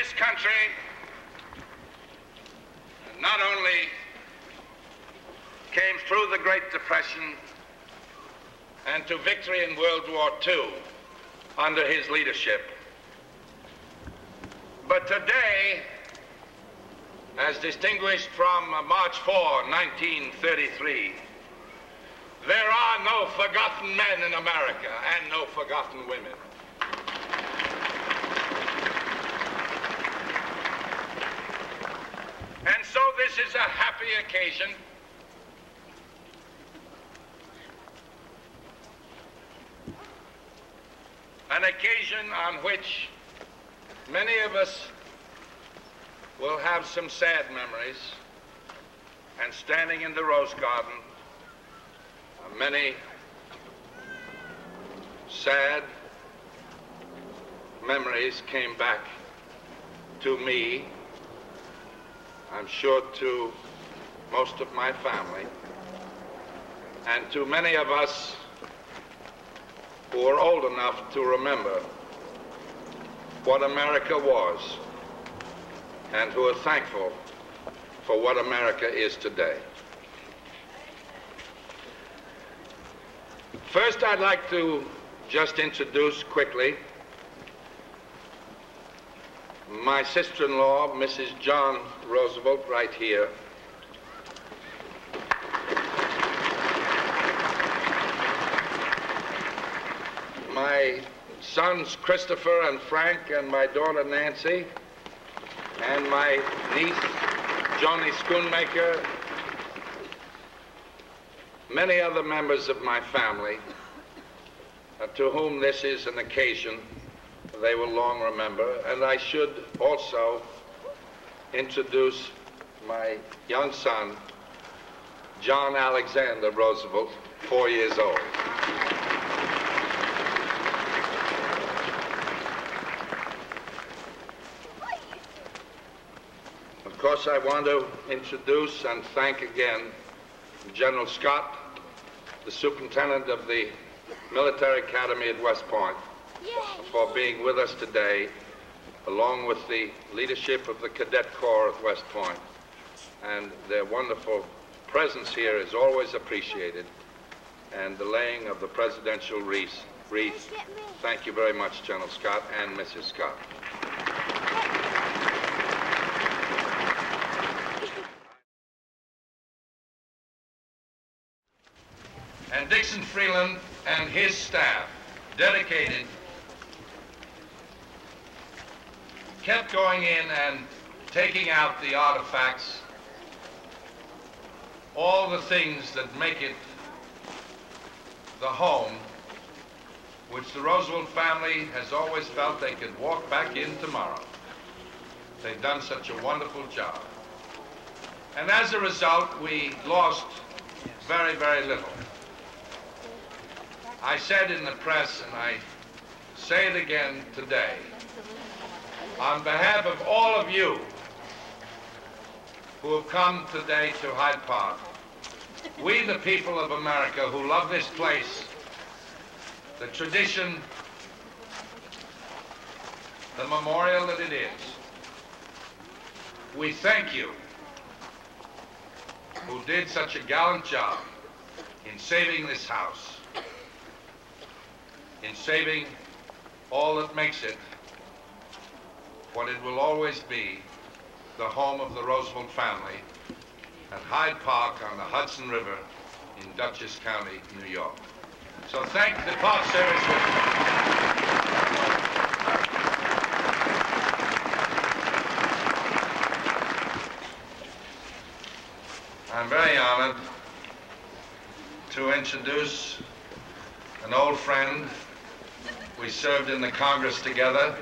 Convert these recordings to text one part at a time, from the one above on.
this country not only came through the Great Depression and to victory in World War II under his leadership, but today, as distinguished from March 4, 1933, there are no forgotten men in America and no forgotten women. And so this is a happy occasion on which many of us will have some sad memories, and standing in the Rose Garden, many sad memories came back to me, I'm sure to most of my family, and to many of us who are old enough to remember what America was and who are thankful for what America is today. First, I'd like to just introduce quickly my sister-in-law, Mrs. John Roosevelt, right here. My sons Christopher and Frank, and my daughter Nancy, and my niece Joni Schoonmaker, many other members of my family to whom this is an occasion they will long remember. And I should also introduce my young son, John Alexander Roosevelt, 4 years old. Of course, I want to introduce and thank again General Scott, the superintendent of the Military Academy at West Point, for being with us today, along with the leadership of the Cadet Corps at West Point. And their wonderful presence here is always appreciated. And the laying of the presidential wreath. Thank you very much, General Scott and Mrs. Scott. And Dixon Freeland and his staff, dedicated, kept going in and taking out the artifacts, all the things that make it the home which the Roosevelt family has always felt they could walk back in tomorrow. They've done such a wonderful job. And as a result, we lost very, very little. I said in the press, and I say it again today, on behalf of all of you who have come today to Hyde Park, we, the people of America who love this place, the tradition, the memorial that it is, we thank you who did such a gallant job in saving this house, in saving all that makes it what it will always be, the home of the Roosevelt family at Hyde Park on the Hudson River in Dutchess County, New York. So thank the Park Service. I'm very honored to introduce an old friend. We served in the Congress together.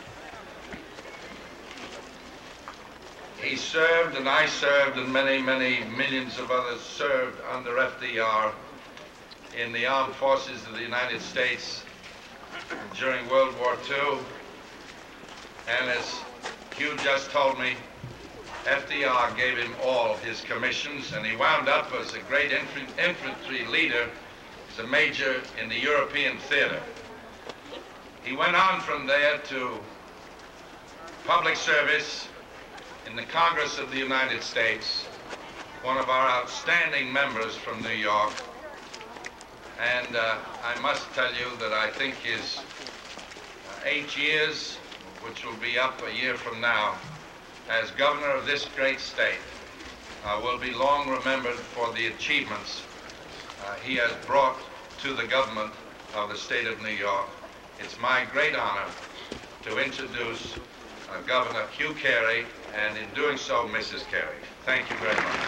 He served, and I served, and many, many millions of others served under FDR in the armed forces of the United States during World War II. And as Hugh just told me, FDR gave him all his commissions, and he wound up as a great infantry leader, as a major in the European theater. He went on from there to public service in the Congress of the United States, one of our outstanding members from New York. And I must tell you that I think his 8 years, which will be up a year from now, as governor of this great state, will be long remembered for the achievements he has brought to the government of the state of New York. It's my great honor to introduce Governor Hugh Carey, and in doing so, Mrs. Carey. Thank you very much.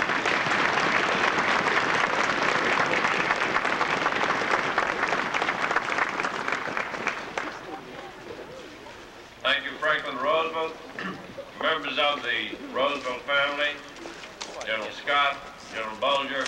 Thank you, Franklin Roosevelt, members of the Roosevelt family, General Scott, General Bulger,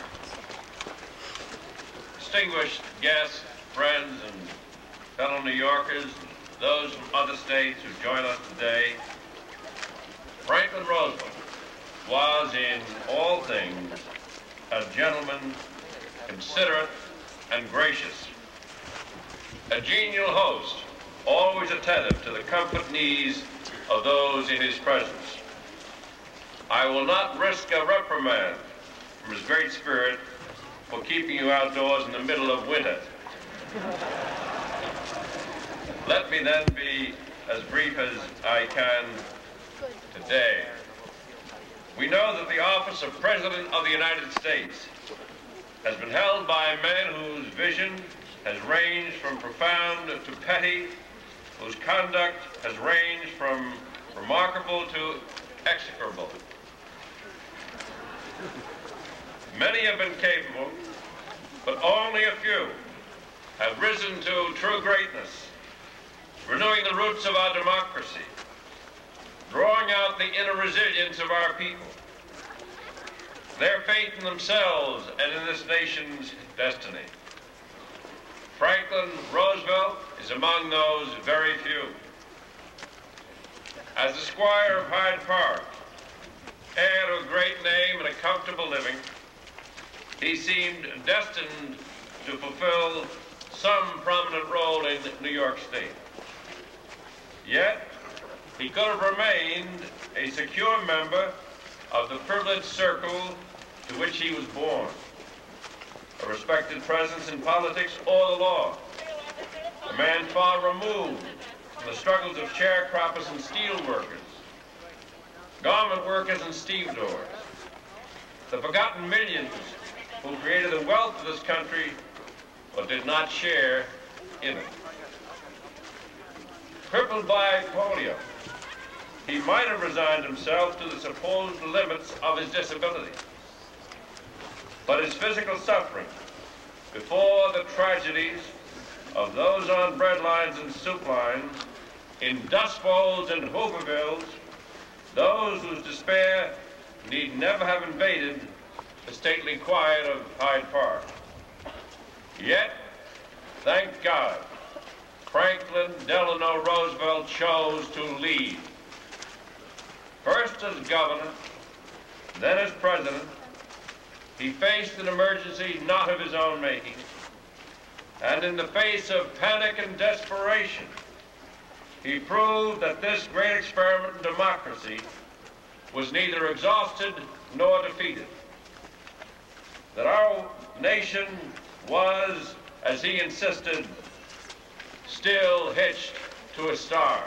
distinguished guests, friends, and fellow New Yorkers, those from other states who join us today. Franklin Roosevelt was in all things a gentleman, considerate and gracious, a genial host, always attentive to the comfort needs of those in his presence. I will not risk a reprimand from his great spirit for keeping you outdoors in the middle of winter. Let me then be as brief as I can today. We know that the office of President of the United States has been held by men whose vision has ranged from profound to petty, whose conduct has ranged from remarkable to execrable. Many have been capable, but only a few have risen to true greatness, renewing the roots of our democracy, drawing out the inner resilience of our people, their faith in themselves and in this nation's destiny. Franklin Roosevelt is among those very few. As the squire of Hyde Park, heir to a great name and a comfortable living, he seemed destined to fulfill some prominent role in New York State. Yet, he could have remained a secure member of the privileged circle to which he was born, a respected presence in politics or the law, a man far removed from the struggles of sharecroppers and steel workers, garment workers and stevedores, the forgotten millions who created the wealth of this country but did not share in it. Crippled by polio, he might have resigned himself to the supposed limits of his disability. But his physical suffering, before the tragedies of those on bread lines and soup lines, in dust bowls and Hoovervilles, those whose despair need never have invaded the stately quiet of Hyde Park. Yet, thank God, Franklin Delano Roosevelt chose to lead. First as governor, then as president, he faced an emergency not of his own making, and in the face of panic and desperation, he proved that this great experiment in democracy was neither exhausted nor defeated, that our nation was, as he insisted, still hitched to a star.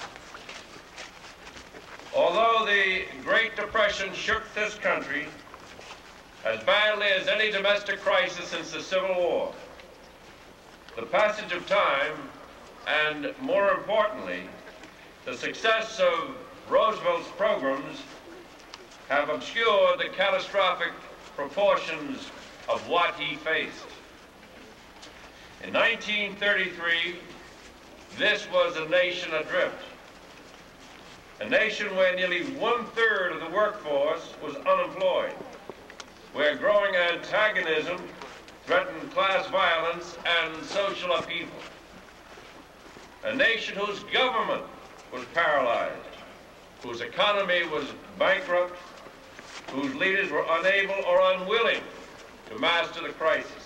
Although the Great Depression shook this country as badly as any domestic crisis since the Civil War, the passage of time, and more importantly, the success of Roosevelt's programs have obscured the catastrophic proportions of what he faced. In 1933, this was a nation adrift, a nation where nearly 1/3 of the workforce was unemployed, where growing antagonism threatened class violence and social upheaval, a nation whose government was paralyzed, whose economy was bankrupt, whose leaders were unable or unwilling to master the crisis.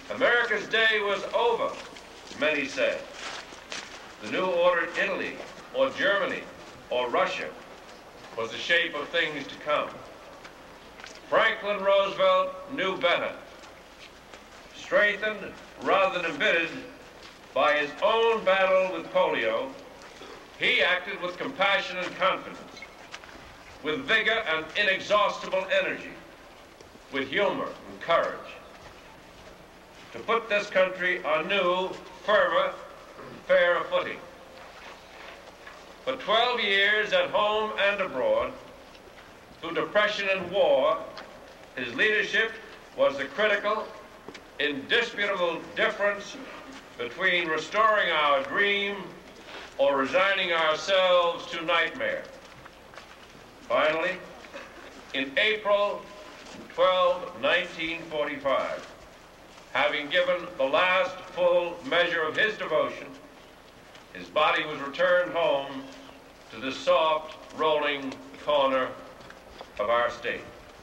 America's day was over, many said. The new order in Italy or Germany or Russia was the shape of things to come. Franklin Roosevelt knew better. Strengthened rather than embittered by his own battle with polio, he acted with compassion and confidence, with vigor and inexhaustible energy, with humor and courage, to put this country on new, firmer, fairer footing. For 12 years at home and abroad, through depression and war, his leadership was the critical, indisputable difference between restoring our dream or resigning ourselves to nightmare. Finally, in April 12, 1945, having given the last full measure of his devotion, his body was returned home to the soft, rolling corner of our state.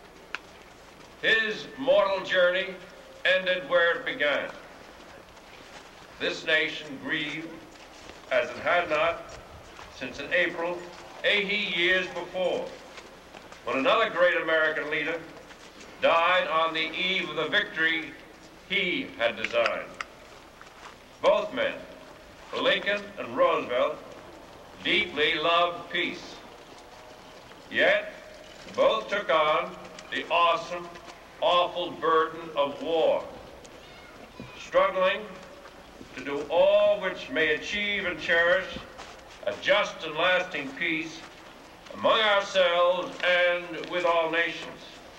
His mortal journey ended where it began. This nation grieved as it had not since in April 80 years before, when another great American leader died on the eve of the victory he had designed. Both men, Lincoln and Roosevelt, deeply loved peace. Yet, both took on the awesome, awful burden of war, struggling to do all which may achieve and cherish a just and lasting peace among ourselves and with all nations.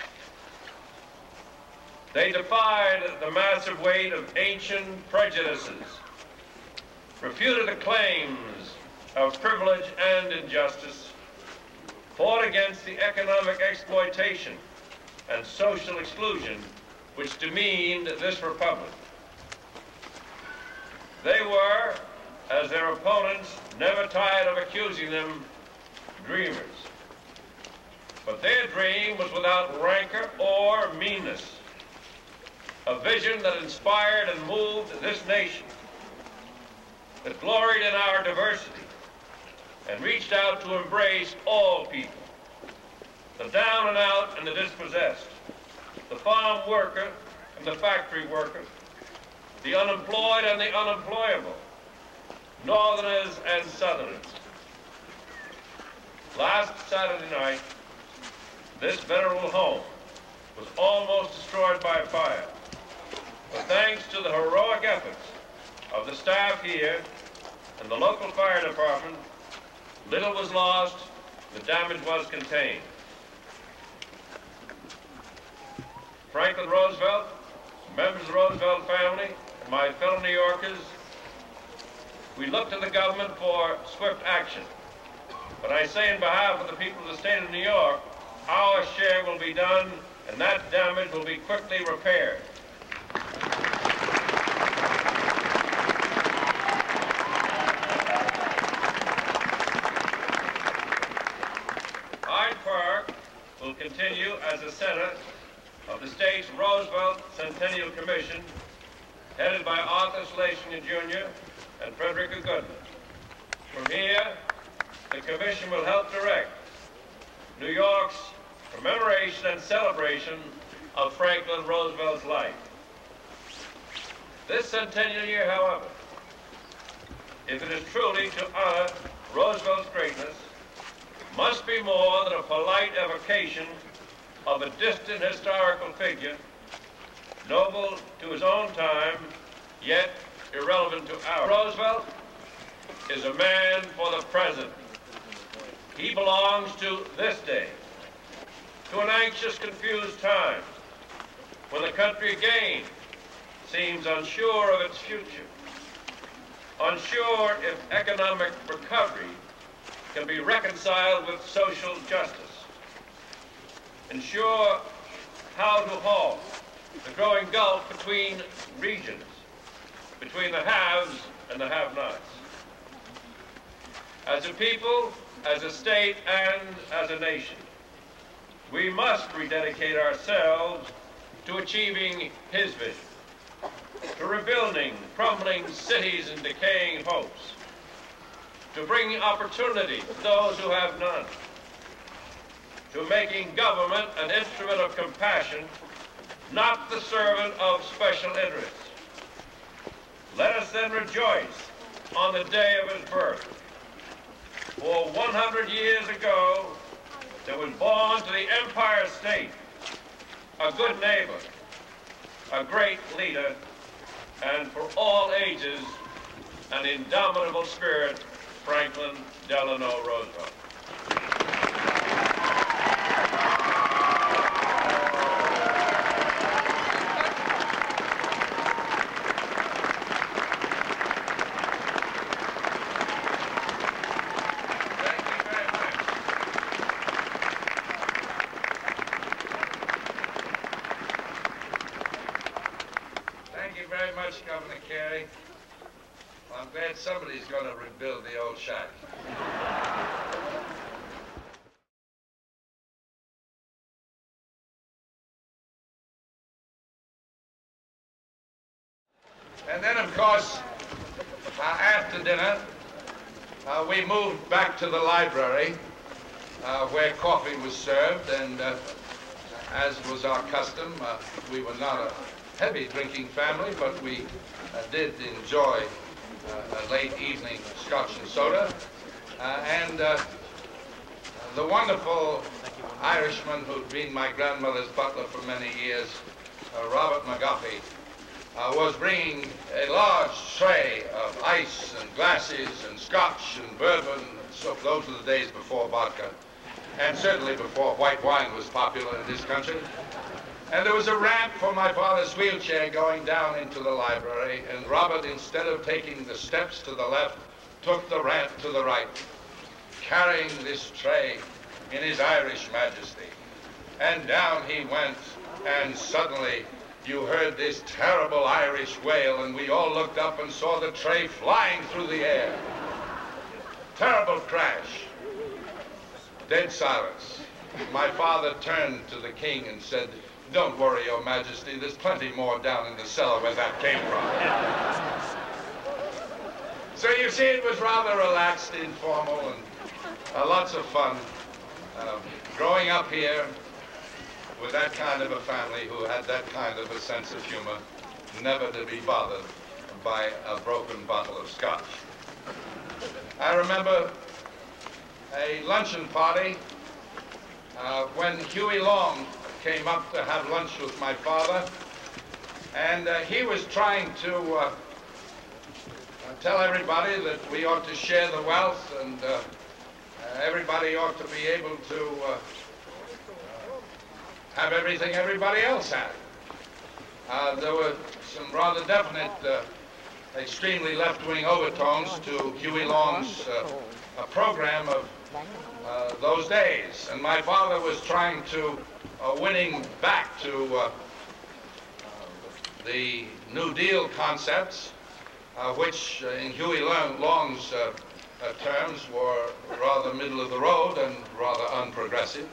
They defied the massive weight of ancient prejudices, refuted the claims of privilege and injustice, fought against the economic exploitation and social exclusion which demeaned this republic. They were, as their opponents never tired of accusing them, dreamers. But their dream was without rancor or meanness, a vision that inspired and moved this nation, that gloried in our diversity and reached out to embrace all people, the down and out and the dispossessed, the farm worker and the factory worker, the unemployed and the unemployable, Northerners and Southerners. Last Saturday night, this venerable home was almost destroyed by fire. But thanks to the heroic efforts of the staff here and the local fire department, little was lost, the damage was contained. Franklin Roosevelt, members of the Roosevelt family, and my fellow New Yorkers, we look to the government for swift action. But I say in behalf of the people of the state of New York, our share will be done and that damage will be quickly repaired. Hyde Park will continue as the center of the state's Roosevelt Centennial Commission, headed by Arthur Schlesinger Jr. and Frederica Goodman. From here, the Commission will help direct New York's commemoration and celebration of Franklin Roosevelt's life. This centennial year, however, if it is truly to honor Roosevelt's greatness, must be more than a polite evocation of a distant historical figure, noble to his own time, yet irrelevant to ours. Roosevelt is a man for the present. He belongs to this day, to an anxious, confused time, when the country again seems unsure of its future, unsure if economic recovery can be reconciled with social justice, unsure how to halt the growing gulf between regions, between the haves and the have-nots. As a people, as a state, and as a nation, we must rededicate ourselves to achieving his vision, to rebuilding crumbling cities and decaying hopes, to bringing opportunity to those who have none, to making government an instrument of compassion, not the servant of special interests. Let us then rejoice on the day of his birth. For 100 years ago, there was born to the Empire State a good neighbor, a great leader, and for all ages, an indomitable spirit, Franklin Delano Roosevelt. Governor Carey. Well, I'm glad somebody's going to rebuild the old shack. And then, of course, after dinner, we moved back to the library where coffee was served, and as was our custom, we were not a heavy drinking family, but we did enjoy a late evening scotch and soda. And the wonderful Irishman who'd been my grandmother's butler for many years, Robert McGuffey, was bringing a large tray of ice and glasses and scotch and bourbon. So those were the days before vodka, and certainly before white wine was popular in this country. And there was a ramp for my father's wheelchair going down into the library, and Robert, instead of taking the steps to the left, took the ramp to the right, carrying this tray in his Irish majesty. And down he went, and suddenly you heard this terrible Irish wail, and we all looked up and saw the tray flying through the air. Terrible crash. Dead silence. My father turned to the king and said, "Don't worry, Your Majesty, there's plenty more down in the cellar where that came from." So you see, it was rather relaxed, informal, and lots of fun. Growing up here with that kind of a family who had that kind of a sense of humor, never to be bothered by a broken bottle of scotch. I remember a luncheon party when Huey Long came up to have lunch with my father, and he was trying to tell everybody that we ought to share the wealth, and everybody ought to be able to have everything everybody else had. There were some rather definite, extremely left-wing overtones to Huey Long's program of those days, and my father was trying to winning back to the New Deal concepts, which in Huey Long's terms were rather middle of the road and rather unprogressive.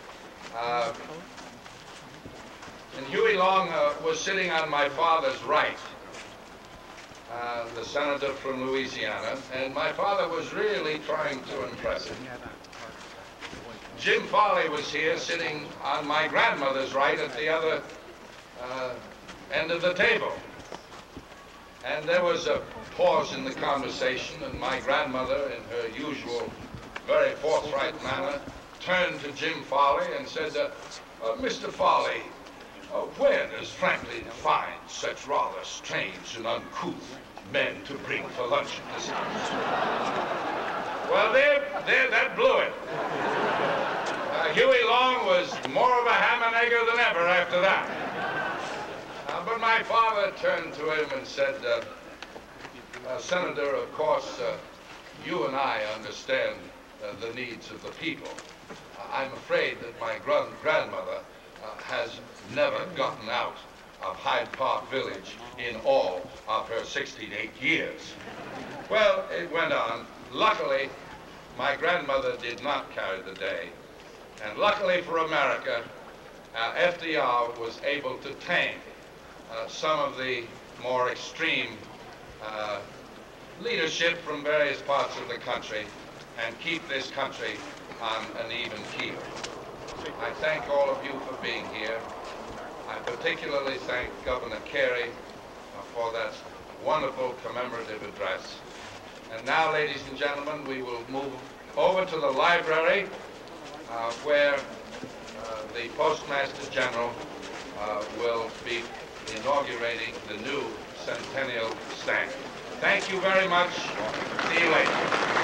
And Huey Long was sitting on my father's right, the senator from Louisiana, and my father was really trying to impress him. Jim Farley was here sitting on my grandmother's right at the other end of the table. And there was a pause in the conversation, and my grandmother, in her usual very forthright manner, turned to Jim Farley and said, "Mr. Farley, where does Franklin find such rather strange and uncouth men to bring for lunch at this house?" Well, that blew it. Huey Long was more of a ham and egger than ever after that. But my father turned to him and said, "Senator, of course, you and I understand the needs of the people. I'm afraid that my grandmother has never gotten out of Hyde Park Village in all of her 68 years." Well, it went on. Luckily, my grandmother did not carry the day. And luckily for America, FDR was able to tame some of the more extreme leadership from various parts of the country and keep this country on an even keel. I thank all of you for being here. I particularly thank Governor Carey for that wonderful commemorative address. And now, ladies and gentlemen, we will move over to the library where the Postmaster General will be inaugurating the new Centennial Stand. Thank you very much. See you later.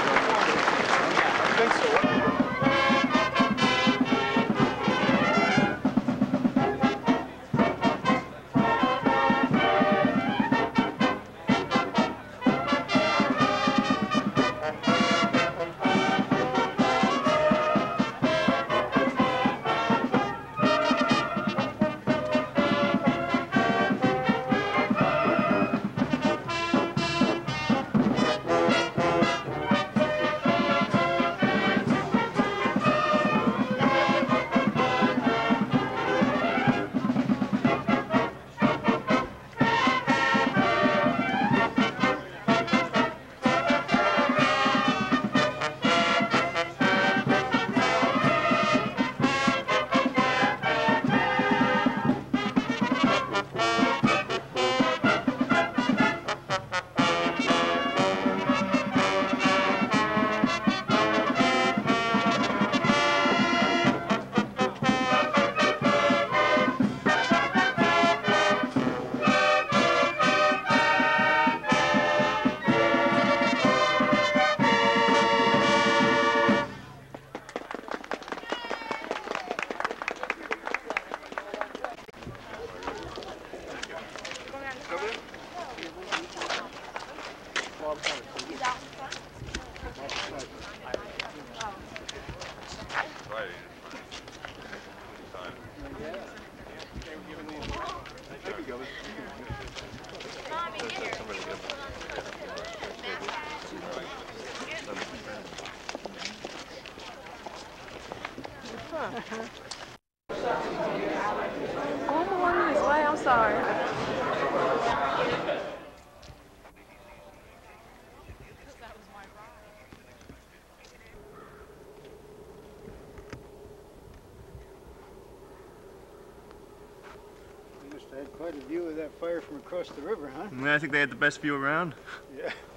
I'm going this way, I'm sorry. Must have had quite a view of that fire from across the river, huh? Yeah, I think they had the best view around. Yeah.